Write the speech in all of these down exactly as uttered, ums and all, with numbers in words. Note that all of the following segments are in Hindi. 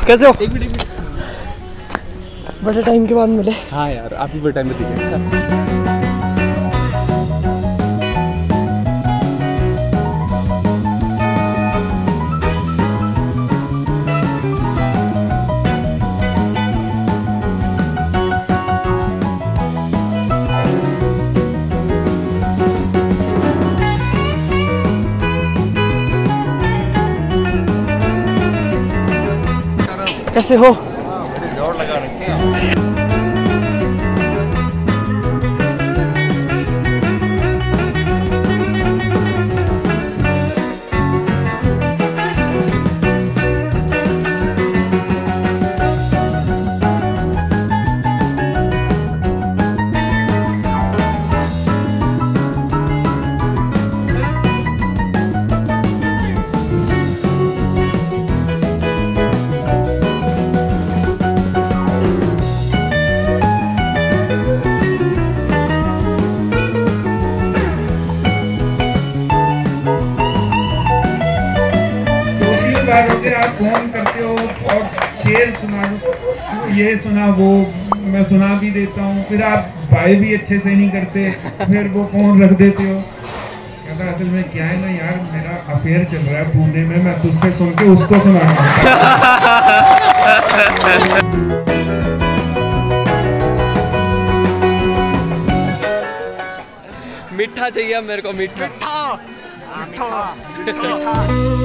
कैसे हो? एक मिनट एक मिनट। बड़े टाइम के बाद मिले। हाँ यार, आप भी बड़े टाइम में दिखे। कैसे हो? दौड़ लगा रखे हैं। आप फोन करते हो और शेर सुना दो, ये सुना वो मैं सुना भी देता हूँ, फिर आप भाई भी अच्छे से नहीं करते, फिर वो फोन रख देते हो। कहता असल में क्या है ना यार, मेरा अफेयर चल रहा है पुणे में, मैं तुझसे सुन के उसको सुना रहा हूँ। मीठा चाहिए मेरे को, मीठा मीठा मीठा।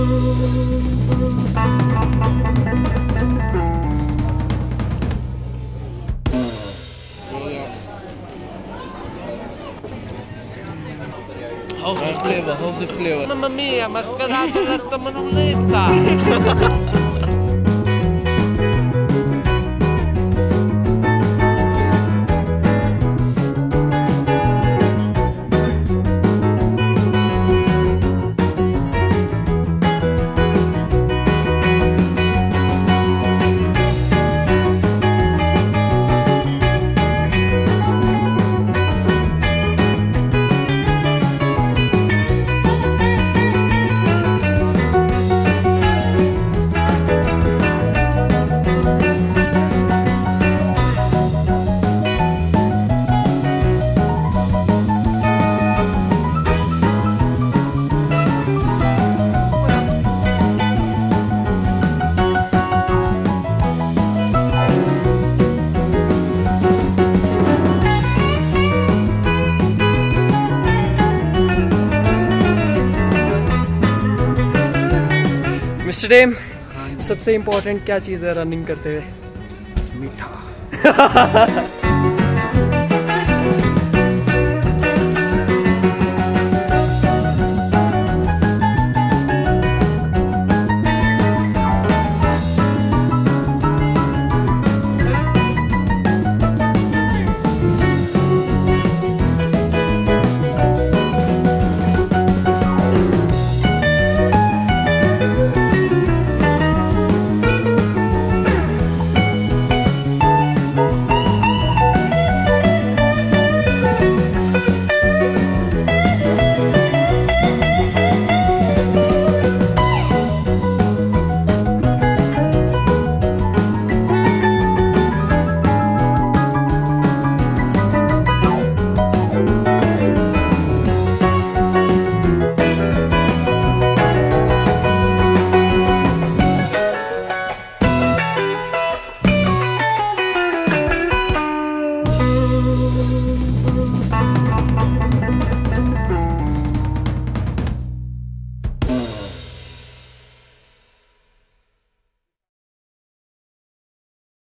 How's the flavor? How's the flavor? Mamma mia, ma scusate la sta manoletta! Mister डेम, सबसे इम्पोर्टेंट क्या चीज़ है रनिंग करते हुए? मीठा।